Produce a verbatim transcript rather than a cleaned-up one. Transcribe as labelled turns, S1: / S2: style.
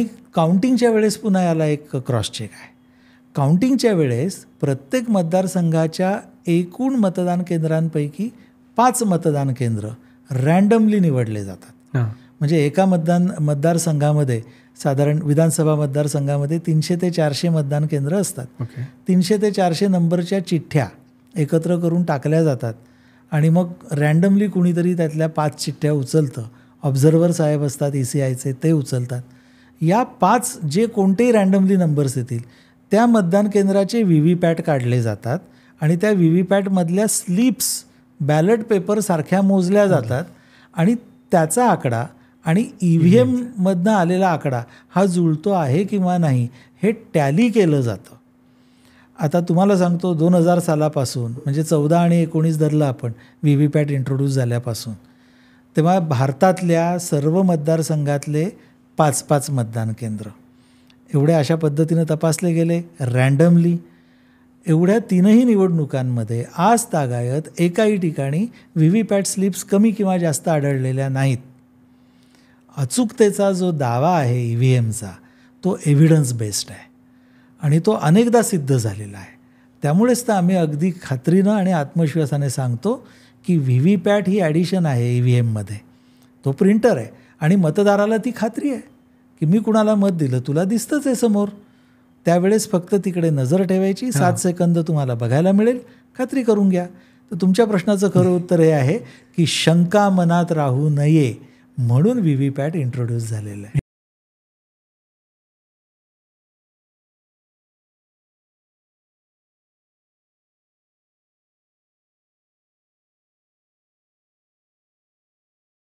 S1: काउंटिंगच्या वेळेस पुन्हा याला एक क्रॉस चेक आहे. काउंटिंगच्या वेळेस प्रत्येक मतदारसंघाच्या एकूण मतदान केंद्रांपैकी पाच मतदान केंद्र रँडमली निवडले जातात. म्हणजे एका मतदान मतदारसंघामध्ये साधारण विधानसभा मतदारसंघामध्ये तीनशे ते चारशे मतदान केंद्र असतात.
S2: ओके.
S1: तीनशे ते चारशे नंबरच्या चिठ्ठ्या एकत्र करून टाकल्या जातात आणि मग रँडमली कुणीतरी त्यातल्या पाच चिठ्ठ्या उचलतं. ऑब्झर्वर साहेब असतात ई सी आयचे, ते उचलतात. या पाच जे कोणतेही रँडमली नंबर्स येतील त्या मतदान केंद्राचे व्ही व्ही पॅट काढले जातात आणि त्या व्ही व्ही पॅटमधल्या स्लिप्स बॅलेट पेपरसारख्या मोजल्या जातात आणि त्याचा आकडा आणि ई व्ही एममधनं आलेला आकडा हा जुळतो आहे किंवा नाही हे टॅली केलं जातं. आता तुम्हाला सांगतो, दोन हजार सालापासून म्हणजे चौदा आणि एकोणीस धरलं आपण व्ही व्ही पॅट इंट्रोड्यूस झाल्यापासून, तेव्हा भारतातल्या सर्व मतदारसंघातले पाच पाच मतदान केंद्र एवढ्या अशा पद्धतीनं तपासले गेले रँडमली. एवढ्या तीनही निवडणुकांमध्ये आज तागायत एकाही ठिकाणी व्ही व्ही पॅट स्लिप्स कमी किंवा जास्त आढळलेल्या नाहीत. अचूकतेचा जो दावा आहे ई व्ही एमचा तो एव्हिडन्स बेस्ड आहे आणि तो अनेकदा सिद्ध झालेला आहे. त्यामुळेच तर आम्ही अगदी खात्रीनं आणि आत्मविश्वासाने सांगतो की व्ही व्ही पॅट ही ॲडिशन आहे ई व्ही एममध्ये. तो प्रिंटर आहे आणि मतदाराला ती खात्री आहे की मी कुणाला मत दिलं तुला दिसतंच आहे समोर. त्यावेळेस फक्त तिकडे नजर ठेवायची, सात सेकंद तुम्हाला बघायला मिळेल, खात्री करून घ्या. तर तुमच्या प्रश्नाचं खरं उत्तर हे आहे की शंका मनात राहू नये म्हणून व्ही व्ही पॅट इंट्रोड्यूस झालेलं आहे.